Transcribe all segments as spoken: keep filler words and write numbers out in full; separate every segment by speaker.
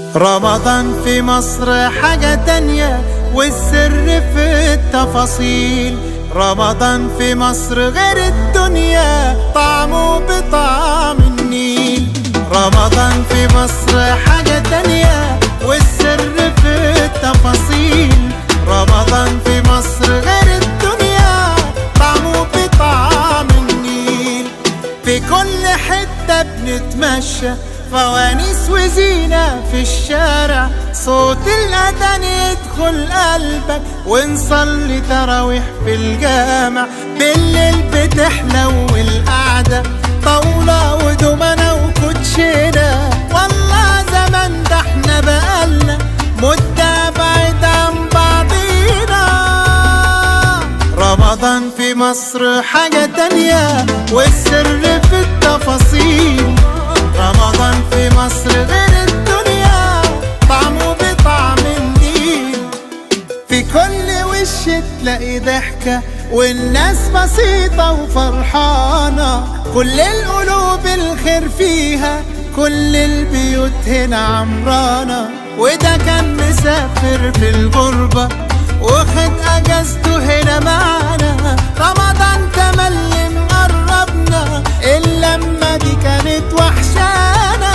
Speaker 1: رمضان في مصر حاجة تانية والسر في التفاصيل. رمضان في مصر غير الدنيا طعمه بطعم النيل. رمضان في مصر حاجة تانية والسر في التفاصيل. رمضان في مصر غير الدنيا طعمه بطعم النيل. في كل حتة بنتمشى فوانيس وزينة في الشارع، صوت الأذان يدخل قلبك ونصلي تراويح في الجامع. بالليل بتحلو القعدة طاولة ودومنة وكوتشينة، والله زمان ده احنا بقالنا مدة بعيد عن بعضينا. رمضان في مصر حاجة تانية والسر في التفاصيل. رمضان في مصر غير الدنيا طعمه بطعم النيل. في كل وش تلاقي ضحكة والناس بسيطة وفرحانة، كل القلوب الخير فيها، كل البيوت هنا عمرانة. وده كان مسافر في الغربة واخد اجازته هنا معانا. رمضان تملي مقربنا، اللمة دي كانت وحشانا.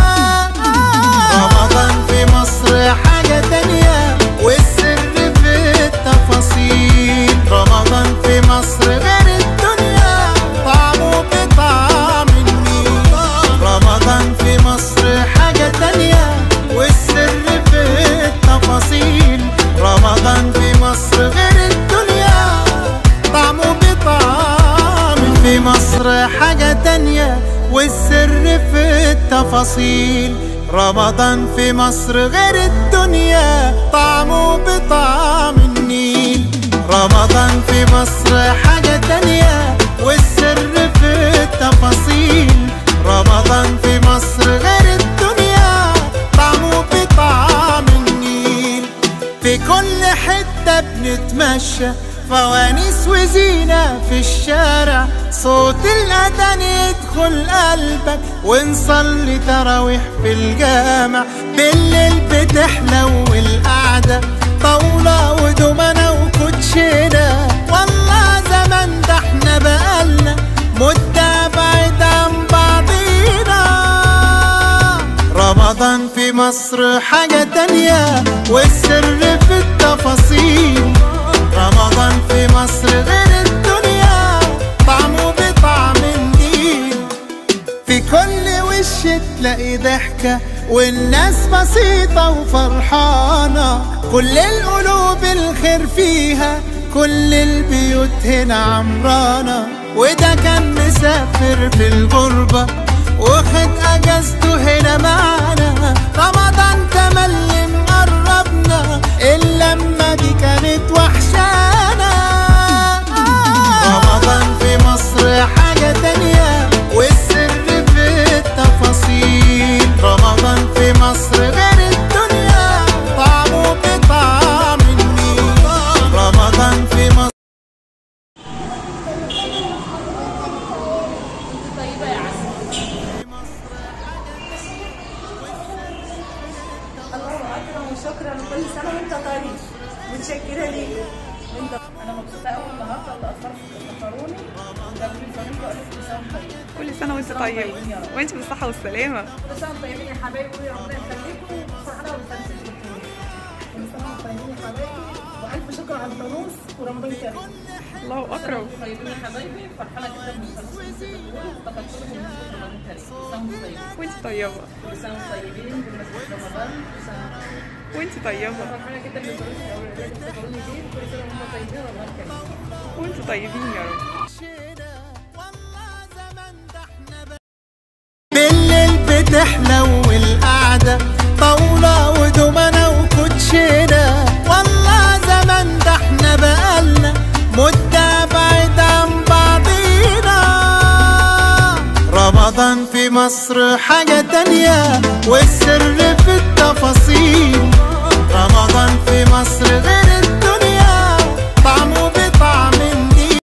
Speaker 1: رمضان في مصر حاجة تانية والسر في التفاصيل. رمضان في مصر غير الدنيا طعمه بطعم النيل. رمضان في مصر حاجة تانية والسر في التفاصيل. رمضان في مصر غير الدنيا طعمه بطعم في مصر حاجة تانية والسر في التفاصيل. رمضان في مصر غير الدنيا طعمه بطعم النيل. رمضان في مصر حاجة تانية والسر في التفاصيل. رمضان في مصر غير الدنيا طعمه بطعم النيل. في كل حتة بنتمشى فوانيس وزينة في الشارع، صوت الأذان يدخل قلبك ونصلي تراويح في الجامع. بالليل بتحلو القعدة طاولة ودومنة وكوتشينة، والله زمان ده احنا بقالنا مدة بعيد عن بعضينا. رمضان في مصر حاجة تانية والسر في التفاصيل. رمضان في مصر غير الدنيا طعمه بطعم النيل. في كل وش تلاقي ضحكة والناس بسيطة وفرحانة، كل القلوب الخير فيها، كل البيوت هنا عمرانة. وده كان مسافر في الغربة واخد اجازته هنا معانا. رمضان تملي مقربنا، اللمة دي كانت وحشانا. رمضان في مصر حاجة تانية والسر في التفاصيل. رمضان في مصر غير الدنيا طعمه بطعم النيل. رمضان في مصر
Speaker 2: شكرا وكل سنه وانت طيب. متشكره ليك. وانت
Speaker 3: انا مبسوطه قوي النهارده اللي اثرت افتكروني وجابوا لي فريق وقالوا كل سنه وانت طيب.
Speaker 4: كل سنه وانت طيب وانت بالصحه والسلامه.
Speaker 3: كل سنه وانتم طيبين يا حبايبي وربنا يخليكم وفرحانه بالتنسيق بتاعكم. كل سنه وانتم طيبين يا حبايبي والف شكر على الفانوس ورمضان كريم.
Speaker 4: الله اكبر.
Speaker 3: كل سنه وانتم طيبين يا حبايبي فرحانه جدا بالفانوس اللي بتقولوا وافتكرتوني بمناسبه رمضان كريم. كل سنه وانتم طيبين.
Speaker 4: وانت طيبه.
Speaker 3: كل سنه وانتم طيبين بمناسبه رمضان. كل سنه
Speaker 4: وانت طيبه.
Speaker 3: فرحانه جدا بالفانوس اللي افتكروني بيه. كل سنه وانتم طيبين ورمضان كريم.
Speaker 4: وانتوا طيبين يا رب.
Speaker 1: بالليل بتحلو القعدة طاولة ودومنة وكوتشينة، والله زمان ده احنا بقالنا مدة بعيد عن بعضينا. رمضان في مصر حاجة تانية والسر في التفاصيل. رمضان في مصر غير